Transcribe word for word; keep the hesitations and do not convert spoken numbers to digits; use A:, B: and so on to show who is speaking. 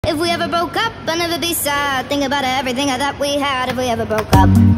A: If we ever broke up, I'd never be sad. Think about everything I thought we had if we ever broke up.